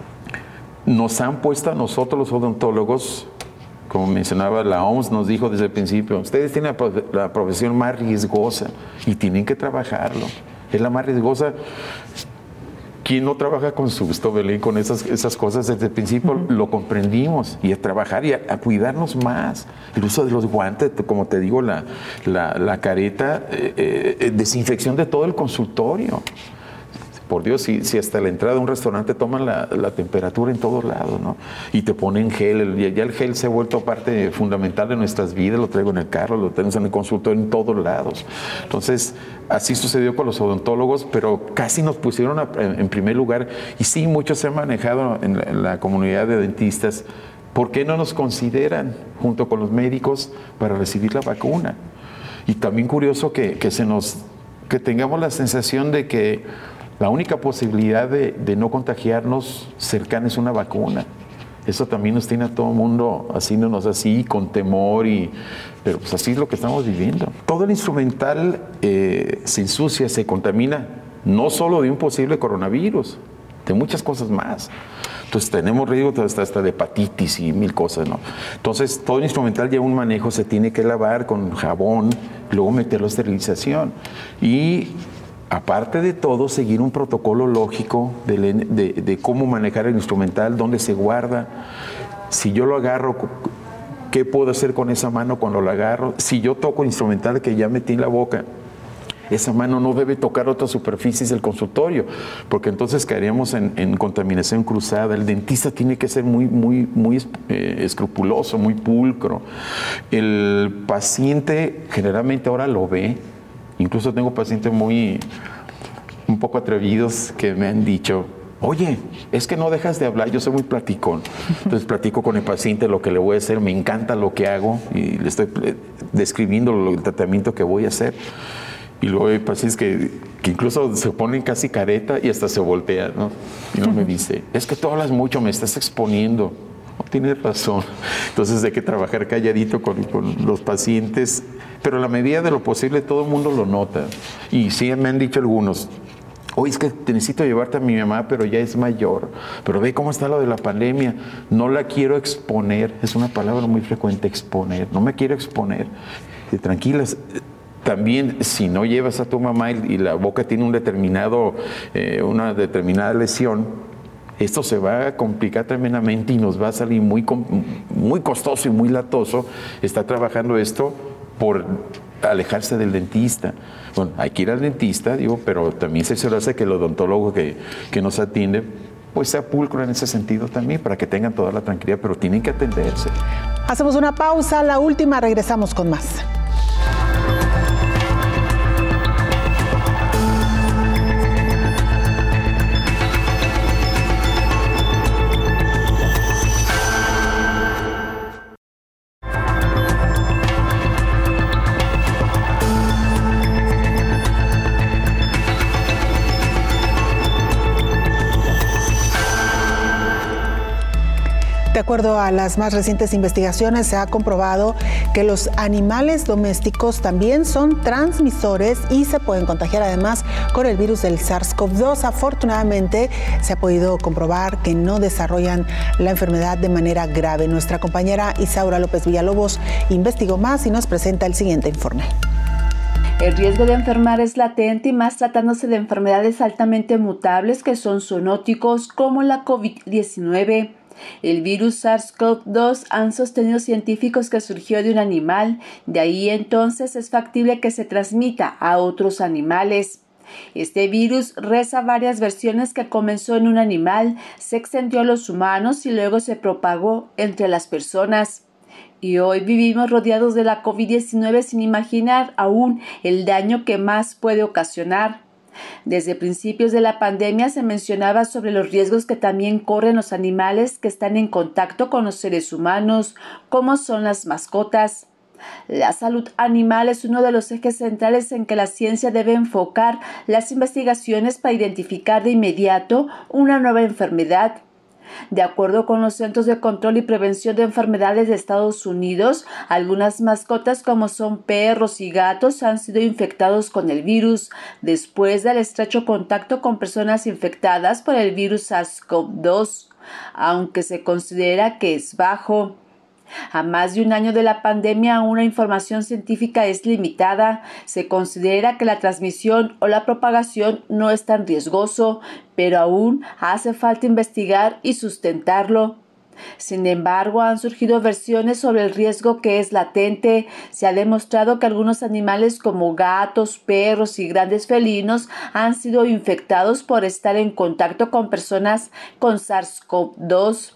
nos han puesto a nosotros los odontólogos, como mencionaba la O M S, nos dijo desde el principio, ustedes tienen la, la profesión más riesgosa y tienen que trabajarlo. Es la más riesgosa. ¿Quién no trabaja con susto, Belén, con esas, esas cosas? Desde el principio uh-huh. lo comprendimos, y a trabajar y a, a cuidarnos más. El uso de los guantes, como te digo, la, la, la careta, eh, eh, desinfección de todo el consultorio. Por Dios, si, si hasta la entrada de un restaurante toman la, la temperatura en todos lados, ¿no? Y te ponen gel, ya el gel se ha vuelto parte fundamental de nuestras vidas, lo traigo en el carro, lo tenemos en el consultorio en todos lados. Entonces, así sucedió con los odontólogos, pero casi nos pusieron a, en, en primer lugar, y sí, muchos se han manejado en la, en la comunidad de dentistas. ¿Por qué no nos consideran junto con los médicos para recibir la vacuna? Y también curioso que, que, se nos, que tengamos la sensación de que la única posibilidad de, de no contagiarnos cercana es una vacuna. Eso también nos tiene a todo el mundo haciéndonos así, con temor, y, pero pues así es lo que estamos viviendo. Todo el instrumental eh, se ensucia, se contamina, no solo de un posible coronavirus, de muchas cosas más. Entonces tenemos riesgo hasta, hasta de hepatitis y mil cosas, ¿no? Entonces todo el instrumental lleva un manejo, se tiene que lavar con jabón, luego meterlo a esterilización. Y aparte de todo, seguir un protocolo lógico de, de, de cómo manejar el instrumental, dónde se guarda. Si yo lo agarro, ¿qué puedo hacer con esa mano cuando lo agarro? Si yo toco instrumental que ya metí en la boca, esa mano no debe tocar otras superficies del consultorio, porque entonces caeríamos en, en contaminación cruzada. El dentista tiene que ser muy, muy, muy eh, escrupuloso, muy pulcro. El paciente generalmente ahora lo ve. Incluso tengo pacientes muy, un poco atrevidos que me han dicho: oye, es que no dejas de hablar, yo soy muy platicón. Entonces platico con el paciente lo que le voy a hacer, me encanta lo que hago y le estoy describiendo el tratamiento que voy a hacer. Y luego hay pacientes que, que incluso se ponen casi careta y hasta se voltean, ¿no? Y uno me dice: es que tú hablas mucho, me estás exponiendo. No, tienes razón. Entonces hay que trabajar calladito con, con los pacientes, pero a la medida de lo posible todo el mundo lo nota. Y sí me han dicho algunos: oye, es que te necesito llevarte a mi mamá, pero ya es mayor. Pero ve cómo está lo de la pandemia. No la quiero exponer. Es una palabra muy frecuente, exponer. No me quiero exponer. Y tranquilas. También, si no llevas a tu mamá y, y la boca tiene un determinado, eh, una determinada lesión, esto se va a complicar tremendamente y nos va a salir muy, muy costoso y muy latoso estar trabajando esto por alejarse del dentista. Bueno, hay que ir al dentista, digo, pero también se hace que el odontólogo que, que nos atiende pues sea pulcro en ese sentido también, para que tengan toda la tranquilidad, pero tienen que atenderse. Hacemos una pausa, la última, regresamos con más. De acuerdo a las más recientes investigaciones, se ha comprobado que los animales domésticos también son transmisores y se pueden contagiar además con el virus del SARS CoV dos. Afortunadamente, se ha podido comprobar que no desarrollan la enfermedad de manera grave. Nuestra compañera Isaura López Villalobos investigó más y nos presenta el siguiente informe. El riesgo de enfermar es latente y más tratándose de enfermedades altamente mutables que son zoonóticos como la COVID diecinueve. El virus SARS CoV dos han sostenido científicos que surgió de un animal, de ahí entonces es factible que se transmita a otros animales. Este virus reza varias versiones que comenzó en un animal, se extendió a los humanos y luego se propagó entre las personas. Y hoy vivimos rodeados de la COVID diecinueve sin imaginar aún el daño que más puede ocasionar. Desde principios de la pandemia se mencionaba sobre los riesgos que también corren los animales que están en contacto con los seres humanos, como son las mascotas. La salud animal es uno de los ejes centrales en que la ciencia debe enfocar las investigaciones para identificar de inmediato una nueva enfermedad. De acuerdo con los Centros de Control y Prevención de Enfermedades de Estados Unidos, algunas mascotas como son perros y gatos han sido infectados con el virus después del estrecho contacto con personas infectadas por el virus SARS CoV dos, aunque se considera que es bajo. A más de un año de la pandemia, aún la información científica es limitada. Se considera que la transmisión o la propagación no es tan riesgoso, pero aún hace falta investigar y sustentarlo. Sin embargo, han surgido versiones sobre el riesgo que es latente. Se ha demostrado que algunos animales como gatos, perros y grandes felinos han sido infectados por estar en contacto con personas con SARS CoV dos.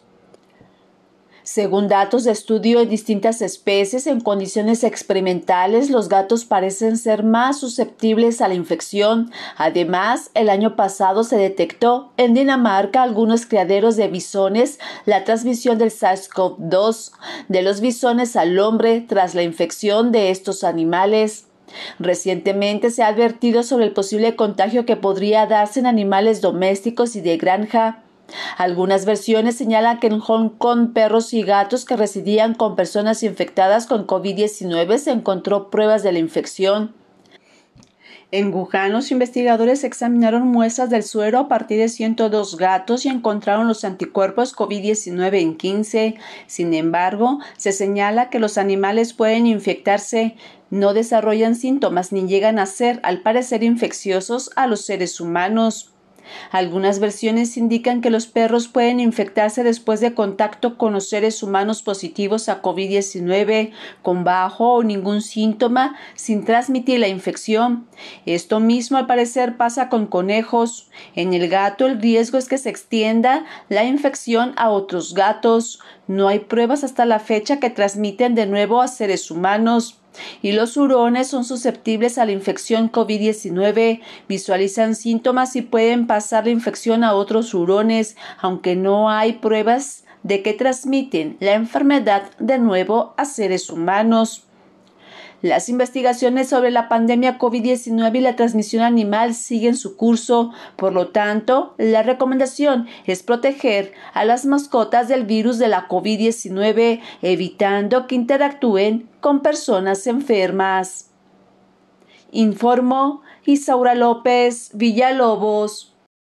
Según datos de estudio en distintas especies en condiciones experimentales, los gatos parecen ser más susceptibles a la infección. Además, el año pasado se detectó en Dinamarca algunos criaderos de bisones la transmisión del SARS CoV dos de los bisones al hombre tras la infección de estos animales. Recientemente se ha advertido sobre el posible contagio que podría darse en animales domésticos y de granja. Algunas versiones señalan que en Hong Kong perros y gatos que residían con personas infectadas con COVID diecinueve se encontró pruebas de la infección. En Wuhan, los investigadores examinaron muestras del suero a partir de ciento dos gatos y encontraron los anticuerpos COVID diecinueve en quince. Sin embargo, se señala que los animales pueden infectarse, no desarrollan síntomas ni llegan a ser, al parecer, infecciosos a los seres humanos. Algunas versiones indican que los perros pueden infectarse después de contacto con los seres humanos positivos a COVID diecinueve, con bajo o ningún síntoma, sin transmitir la infección. Esto mismo al parecer pasa con conejos. En el gato el riesgo es que se extienda la infección a otros gatos. No hay pruebas hasta la fecha que transmiten de nuevo a seres humanos. Y los hurones son susceptibles a la infección COVID diecinueve, visualizan síntomas y pueden pasar la infección a otros hurones, aunque no hay pruebas de que transmiten la enfermedad de nuevo a seres humanos. Las investigaciones sobre la pandemia COVID diecinueve y la transmisión animal siguen su curso. Por lo tanto, la recomendación es proteger a las mascotas del virus de la COVID diecinueve, evitando que interactúen con personas enfermas. Informó Isaura López Villalobos.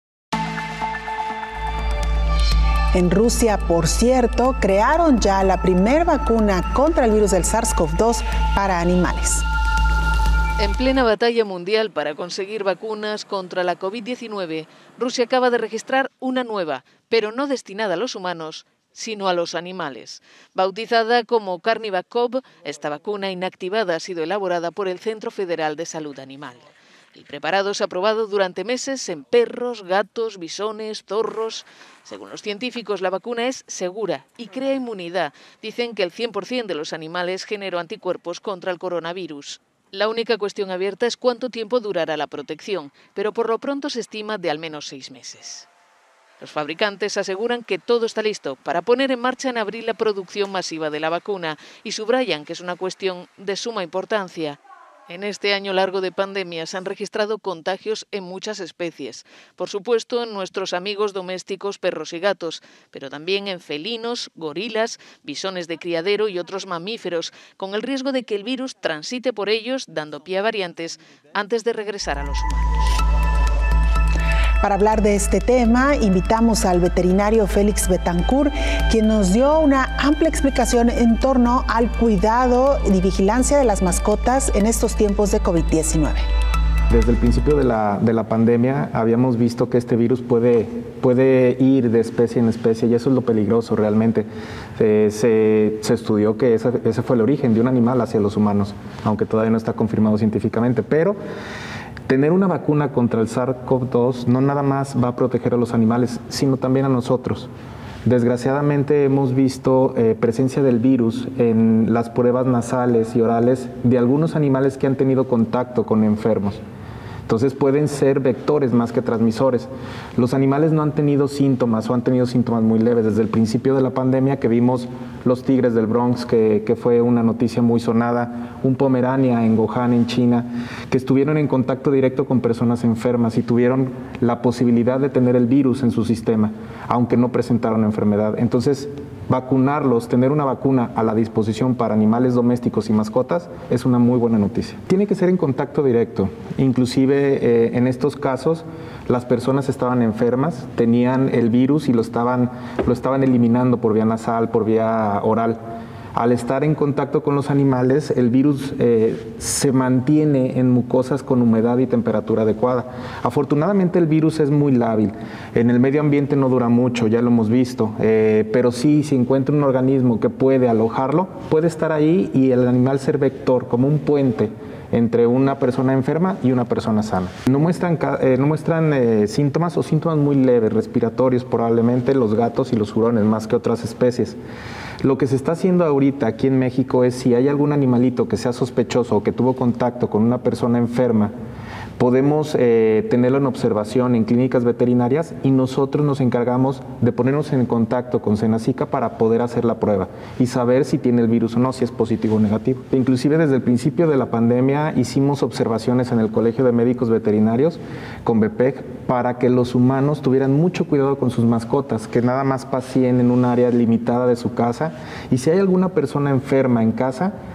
En Rusia, por cierto, crearon ya la primera vacuna contra el virus del SARS CoV dos para animales. En plena batalla mundial para conseguir vacunas contra la COVID diecinueve, Rusia acaba de registrar una nueva, pero no destinada a los humanos, sino a los animales. Bautizada como Carnivacov, esta vacuna inactivada ha sido elaborada por el Centro Federal de Salud Animal. El preparado se ha probado durante meses en perros, gatos, bisones, zorros. Según los científicos, la vacuna es segura y crea inmunidad. Dicen que el cien por cien de los animales generó anticuerpos contra el coronavirus. La única cuestión abierta es cuánto tiempo durará la protección, pero por lo pronto se estima de al menos seis meses. Los fabricantes aseguran que todo está listo para poner en marcha en abril la producción masiva de la vacuna y subrayan que es una cuestión de suma importancia. En este año largo de pandemia se han registrado contagios en muchas especies. Por supuesto, en nuestros amigos domésticos perros y gatos, pero también en felinos, gorilas, bisones de criadero y otros mamíferos, con el riesgo de que el virus transite por ellos, dando pie a variantes, antes de regresar a los humanos. Para hablar de este tema, invitamos al veterinario Félix Betancourt, quien nos dio una amplia explicación en torno al cuidado y vigilancia de las mascotas en estos tiempos de COVID diecinueve. Desde el principio de la, de la pandemia habíamos visto que este virus puede, puede ir de especie en especie y eso es lo peligroso realmente. Eh, se, se estudió que ese, ese fue el origen de un animal hacia los humanos, aunque todavía no está confirmado científicamente, pero tener una vacuna contra el SARS CoV dos no nada más va a proteger a los animales, sino también a nosotros. Desgraciadamente hemos visto eh, presencia del virus en las pruebas nasales y orales de algunos animales que han tenido contacto con enfermos. Entonces pueden ser vectores más que transmisores. Los animales no han tenido síntomas o han tenido síntomas muy leves. Desde el principio de la pandemia que vimos los tigres del Bronx, que, que fue una noticia muy sonada, un Pomerania en Wuhan, en China, que estuvieron en contacto directo con personas enfermas y tuvieron la posibilidad de tener el virus en su sistema, aunque no presentaron enfermedad. Entonces, vacunarlos, tener una vacuna a la disposición para animales domésticos y mascotas es una muy buena noticia. Tiene que ser en contacto directo. Inclusive eh, en estos casos las personas estaban enfermas, tenían el virus y lo estaban, lo estaban eliminando por vía nasal, por vía oral. Al estar en contacto con los animales, el virus eh, se mantiene en mucosas con humedad y temperatura adecuada. Afortunadamente el virus es muy lábil. En el medio ambiente no dura mucho, ya lo hemos visto, eh, pero sí, si encuentra un organismo que puede alojarlo, puede estar ahí y el animal ser vector, como un puente entre una persona enferma y una persona sana. No muestran, eh, no muestran eh, síntomas o síntomas muy leves, respiratorios probablemente, los gatos y los hurones, más que otras especies. Lo que se está haciendo ahorita aquí en México es si hay algún animalito que sea sospechoso o que tuvo contacto con una persona enferma, podemos eh, tenerlo en observación en clínicas veterinarias y nosotros nos encargamos de ponernos en contacto con Senacica para poder hacer la prueba y saber si tiene el virus o no, si es positivo o negativo. Inclusive desde el principio de la pandemia hicimos observaciones en el Colegio de Médicos Veterinarios con B P E C para que los humanos tuvieran mucho cuidado con sus mascotas, que nada más paseen en un área limitada de su casa y si hay alguna persona enferma en casa,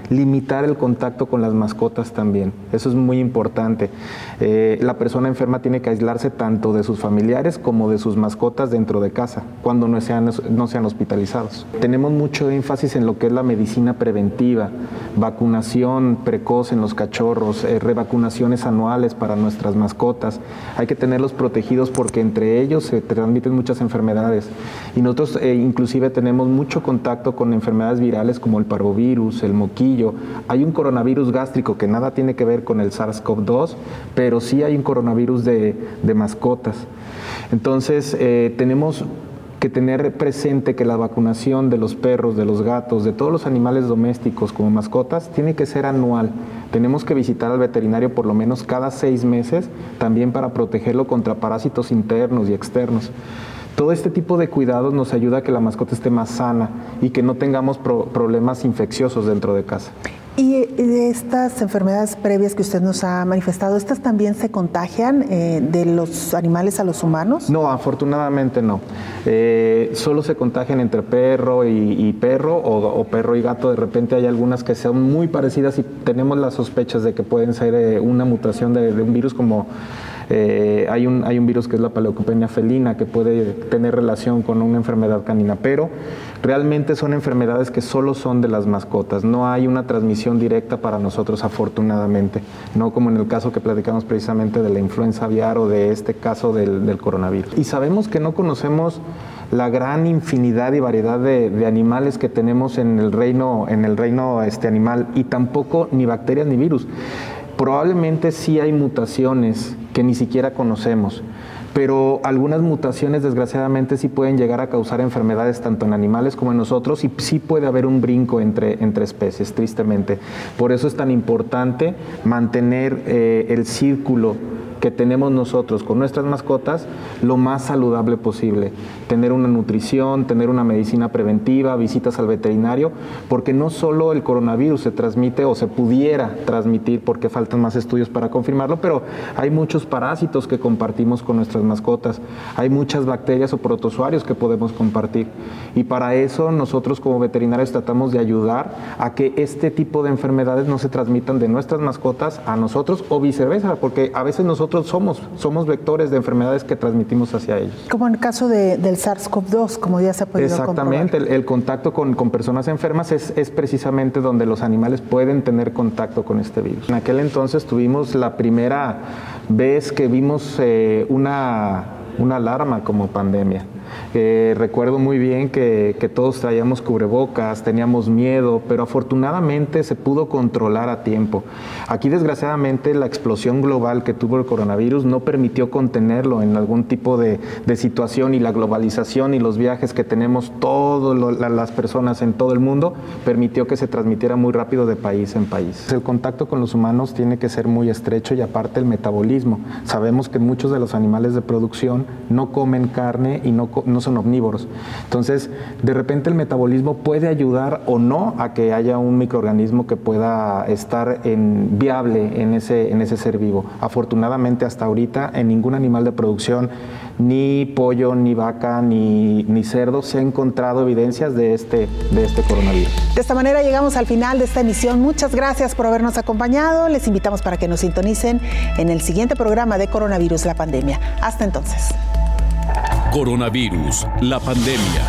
limitar el contacto con las mascotas también. Eso es muy importante. Eh, la persona enferma tiene que aislarse tanto de sus familiares como de sus mascotas dentro de casa, cuando no sean, no sean hospitalizados. Tenemos mucho énfasis en lo que es la medicina preventiva, vacunación precoz en los cachorros, eh, revacunaciones anuales para nuestras mascotas. Hay que tenerlos protegidos porque entre ellos se transmiten muchas enfermedades. Y nosotros eh, inclusive tenemos mucho contacto con enfermedades virales como el parvovirus, el moquillo. Hay un coronavirus gástrico que nada tiene que ver con el SARS CoV dos, pero sí hay un coronavirus de, de mascotas. Entonces, eh, tenemos que tener presente que la vacunación de los perros, de los gatos, de todos los animales domésticos como mascotas, tiene que ser anual. Tenemos que visitar al veterinario por lo menos cada seis meses, también para protegerlo contra parásitos internos y externos. Todo este tipo de cuidados nos ayuda a que la mascota esté más sana y que no tengamos pro- problemas infecciosos dentro de casa. Y de estas enfermedades previas que usted nos ha manifestado, ¿estas también se contagian eh, de los animales a los humanos? No, afortunadamente no. Eh, solo se contagian entre perro y, y perro o, o perro y gato. De repente hay algunas que son muy parecidas y tenemos las sospechas de que pueden ser eh, una mutación de, de un virus como... Eh, hay, un, hay un virus que es la paleocopenia felina que puede tener relación con una enfermedad canina, pero realmente son enfermedades que solo son de las mascotas. No hay una transmisión directa para nosotros, afortunadamente, no como en el caso que platicamos precisamente de la influenza aviar o de este caso del, del coronavirus. Y sabemos que no conocemos la gran infinidad y variedad de, de animales que tenemos en el reino, en el reino este, animal, y tampoco ni bacterias ni virus. Probablemente sí hay mutaciones que ni siquiera conocemos, pero algunas mutaciones desgraciadamente sí pueden llegar a causar enfermedades tanto en animales como en nosotros y sí puede haber un brinco entre, entre especies, tristemente. Por eso es tan importante mantener eh, el círculo que tenemos nosotros con nuestras mascotas lo más saludable posible. Tener una nutrición, tener una medicina preventiva, visitas al veterinario, porque no solo el coronavirus se transmite o se pudiera transmitir, porque faltan más estudios para confirmarlo, pero hay muchos parásitos que compartimos con nuestras mascotas, hay muchas bacterias o protozoarios que podemos compartir. Y para eso nosotros como veterinarios tratamos de ayudar a que este tipo de enfermedades no se transmitan de nuestras mascotas a nosotros o viceversa, porque a veces nosotros Somos, somos vectores de enfermedades que transmitimos hacia ellos. Como en el caso de, del SARS CoV dos, como ya se ha podido Exactamente, el, el contacto con, con personas enfermas es, es precisamente donde los animales pueden tener contacto con este virus. En aquel entonces tuvimos la primera vez que vimos eh, una, una alarma como pandemia. Eh, recuerdo muy bien que, que todos traíamos cubrebocas, teníamos miedo, pero afortunadamente se pudo controlar a tiempo. Aquí desgraciadamente la explosión global que tuvo el coronavirus no permitió contenerlo en algún tipo de, de situación, y la globalización y los viajes que tenemos todas la, las personas en todo el mundo permitió que se transmitiera muy rápido de país en país. El contacto con los humanos tiene que ser muy estrecho, y aparte el metabolismo. Sabemos que muchos de los animales de producción no comen carne y no no son omnívoros. Entonces, de repente el metabolismo puede ayudar o no a que haya un microorganismo que pueda estar en, viable en ese, en ese ser vivo. Afortunadamente, hasta ahorita, en ningún animal de producción, ni pollo, ni vaca, ni, ni cerdo, se ha encontrado evidencias de este, de este coronavirus. De esta manera llegamos al final de esta emisión. Muchas gracias por habernos acompañado. Les invitamos para que nos sintonicen en el siguiente programa de Coronavirus, la pandemia. Hasta entonces. Coronavirus, la pandemia.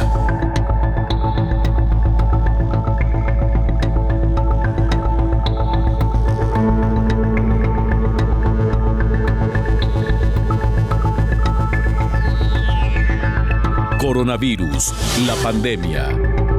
Coronavirus, la pandemia.